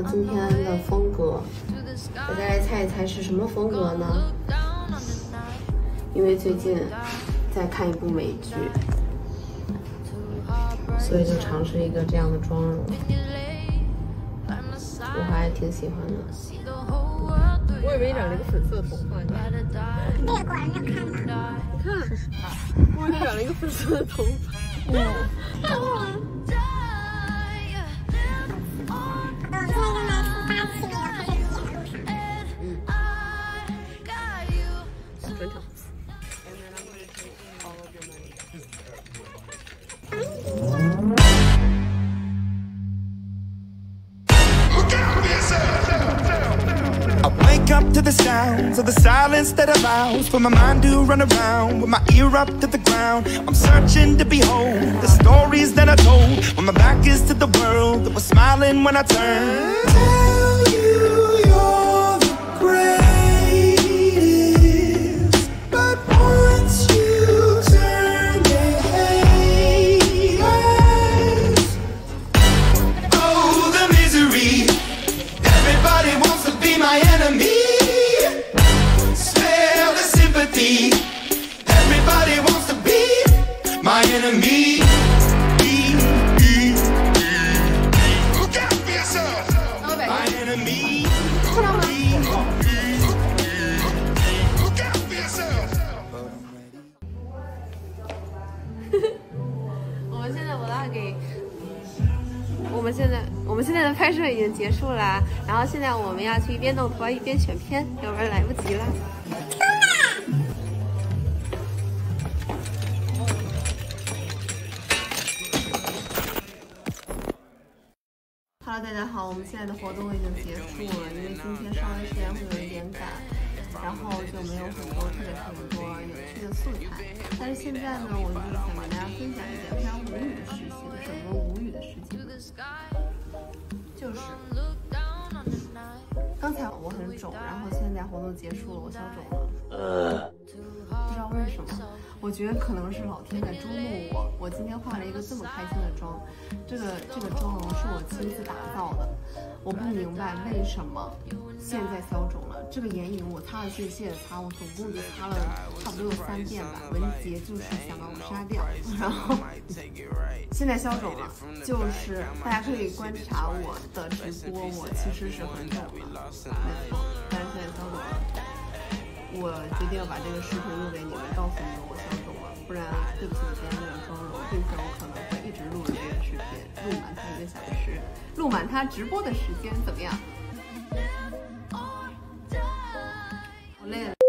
今天的风格，大家来猜一猜是什么风格呢？因为最近在看一部美剧，所以就尝试一个这样的妆容，我还挺喜欢的。 我以为你染了一个粉色的头发呢。 那个果然没有看到。 你看，我以为你染了一个粉色的头发。正常。 I wake up to the sounds of the silence that allows for my mind to run around with my ear up to the ground. I'm searching to behold the stories that I told when my back is to the world that was smiling when I turned. Tell you you're the greatest, but once you turn they hate us. Oh, the misery. Everybody wants to be my enemy. Spare the sympathy. Everybody wants to be my enemy. Look out for yourself. My enemy. Look out for yourself. 我们现在的拍摄已经结束了，然后现在我们要去一边弄头一边选片，要不然来不及了。Hello， 大家好，我们现在的活动已经结束了，因为今天稍微时间会有一点赶，然后就没有很多有趣的素材。但是现在呢，我就是想跟大家分享一件非常无语的事情。什么无语的事情？就是刚才我很肿，然后现在活动结束了，我消肿了。不知道为什么，我觉得可能是老天在捉弄我。我今天化了一个这么开心的妆，这个妆容是我亲自打造的。我不明白为什么现在消肿了。这个眼影我擦了谢谢的擦，我总共就擦了差不多有3遍吧。文杰就是想把我杀掉，然后现在消肿了，就是大家可以观察我的直播，我其实是很肿的，没错，但是现在消肿了。我决定要把这个视频录给你们，告诉你们我消肿了，不然对不起今天这个妆容，并且我可能会一直录着这个视频，录满它1个小时，录满它直播的时间，怎么样？好累了。